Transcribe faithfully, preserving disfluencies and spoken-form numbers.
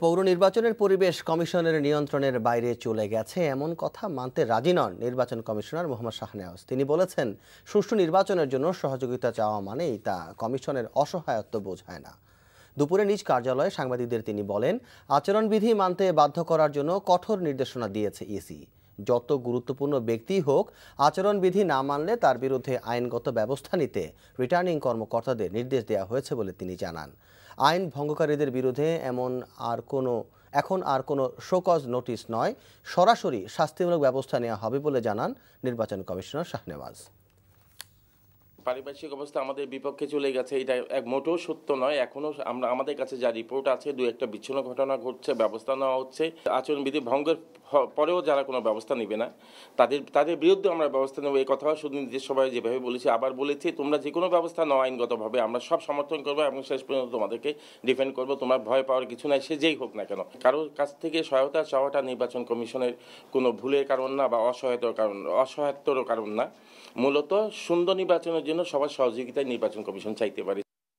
পৌর নির্বাচনের পরিবেশ কমিশনের নিয়ন্ত্রণের বাইরে চলে গেছে এমন কথা মানতে রাজি নন নির্বাচন কমিশনার মোহাম্মদ শাহনেওয়াজ। তিনি বলেছেন, সুষ্ঠু নির্বাচনের জন্য সহযোগিতা চাওয়া মানেই তা কমিশনের অসহায়ত্ব বোঝায় না। দুপুরে নিজ কার্যালয়ে সাংবাদিকদের তিনি বলেন, আচরণবিধি মানতে বাধ্য করার জন্য কঠোর নির্দেশনা দিয়েছে ইসি। যত গুরুত্বপূর্ণ ব্যক্তি হোক, আচরণবিধি না মানলে তার বিরুদ্ধে আইনগত ব্যবস্থা নিতে রিটার্নিং কর্মকর্তাদের নির্দেশ দেওয়া হয়েছে বলে তিনি জানান। আইন ভঙ্গকারীদের বিরুদ্ধে এমন আর কোনো এখন আর কোনো শোকজ নোটিশ নয়, সরাসরি শাস্তিমূলক ব্যবস্থা নেওয়া হবে বলে জানান নির্বাচন কমিশনার শাহনেওয়াজ। পারিপার্শ্বিক অবস্থা আমাদের বিপক্ষে চলে গেছে, এটা এক মোটেও সত্য নয়। এখনও আমরা আমাদের কাছে যা রিপোর্ট আছে, দু একটা বিচ্ছিন্ন ঘটনা ঘটছে, ব্যবস্থা নেওয়া হচ্ছে। আচরণবিধি ভঙ্গের পরেও যারা কোনো ব্যবস্থা নেবে না, তাদের তাদের বিরুদ্ধে আমরা ব্যবস্থা নেব। এই কথা শুধু নিজের সবাই যেভাবে বলেছি, আবার বলেছি, তোমরা যে কোনো ব্যবস্থা নাও আইনগতভাবে, আমরা সব সমর্থন করবো এবং শেষ পর্যন্ত তোমাদেরকে ডিফেন্ড করবো। তোমার ভয় পাওয়ার কিছু নাই, সে যেই হোক না কেন। কারোর কাছ থেকে সহায়তা চাওয়াটা নির্বাচন কমিশনের কোনো ভুলের কারণ না বা অসহায়তার কারণ অসহায়ত্বর কারণ না। মূলত সুন্দর নির্বাচনের জন্য সবার সহযোগিতায় নির্বাচন কমিশন চাইতে পারে।